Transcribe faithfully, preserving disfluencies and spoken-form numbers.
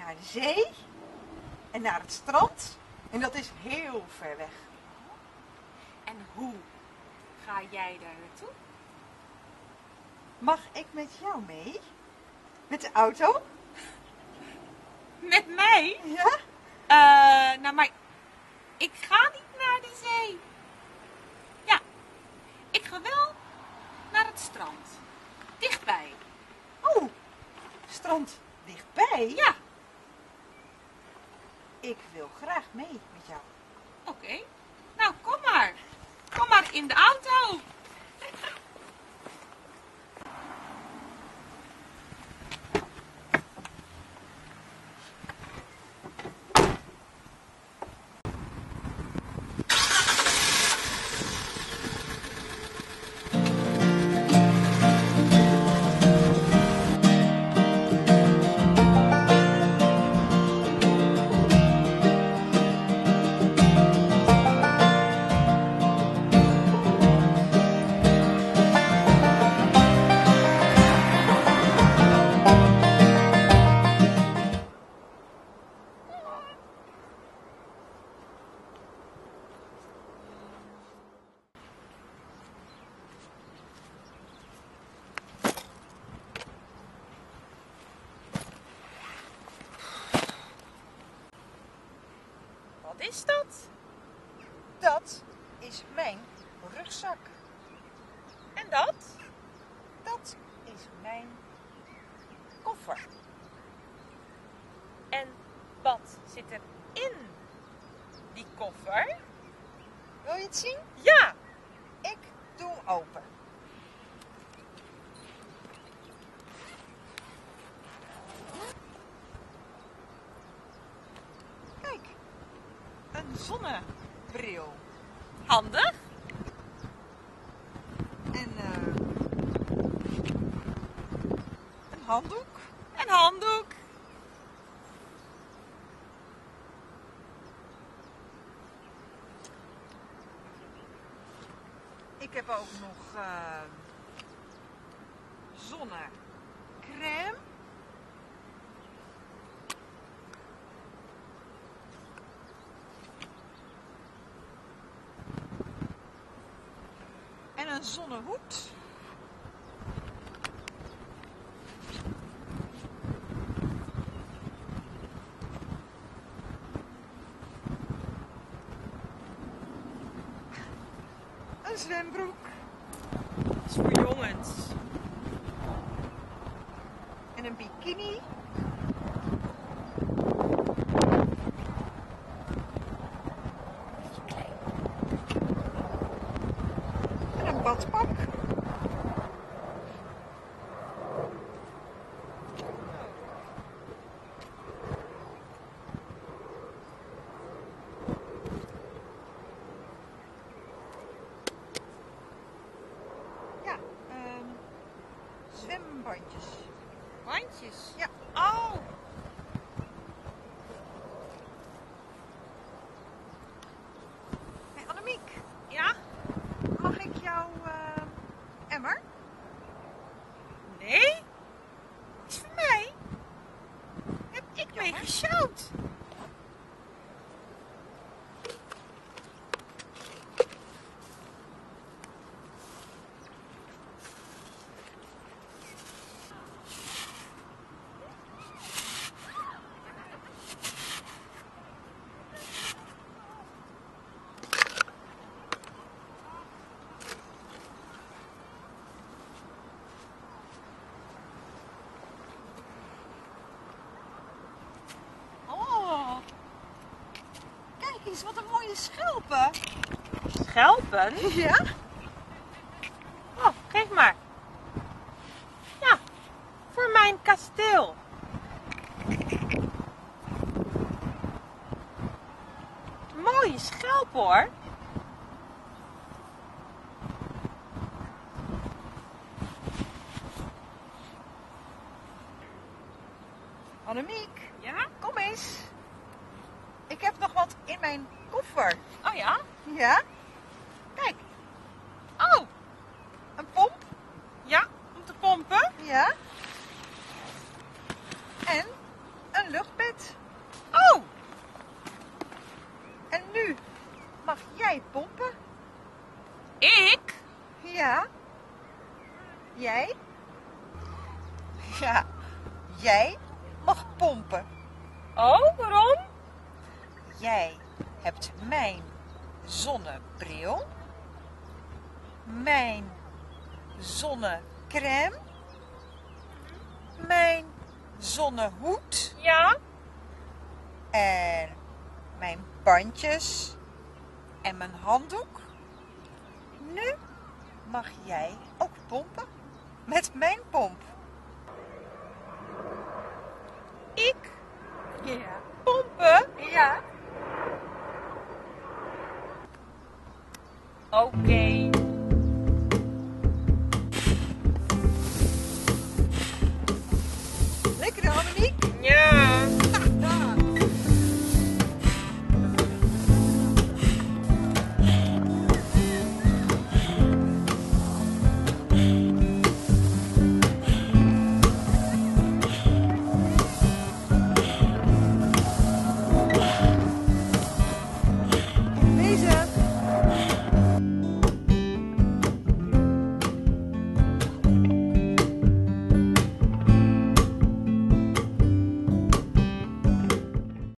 naar de zee en naar het strand. En dat is heel ver weg. En hoe ga jij daar naartoe? Mag ik met jou mee? Met de auto? Met mij? Ja? Uh, nou, maar ik ga niet naar de zee. Ja, ik ga wel naar het strand. Dichtbij. Oh, strand dichtbij? Ja. Ik wil graag mee met jou. Oké. Okay. Nou, kom maar. Kom maar in de auto. Wat is dat? Dat is mijn rugzak. En dat? Dat is mijn koffer. En wat zit er in die koffer? Wil je het zien? Ja! Ik doe hem open. Kijk, een zonnebril. Handig. En uh, een handdoek. Een handdoek. Ik heb ook nog uh, zonnecrème. En een zonnehoed. Een zwembroek. Dat is voor jongens. En een bikini. En een badpak. Zwembandjes. Bandjes? Ja. Oh! Hey Annemiek. Ja? Mag ik jouw uh, emmer? Nee? Het is voor mij. Heb ik mee gesjouwd? Wat een mooie schelpen. Schelpen? Ja? Oh, geef maar. Ja, voor mijn kasteel. Mooie schelpen hoor. Annemiek. Ja? Kom eens. Ik heb nog wat in mijn koffer. Oh ja? Ja? Kijk. Oh. Een pomp. Ja, om te pompen. Ja. En een luchtbed. jij pompen? Ik? Ja. Jij? Ja, jij mag pompen. Oh, waarom? Jij hebt mijn zonnebril, mijn zonnecrème, mijn zonnehoed Ja. en mijn bandjes en mijn handdoek. Nu mag jij ook pompen met mijn pomp. Ik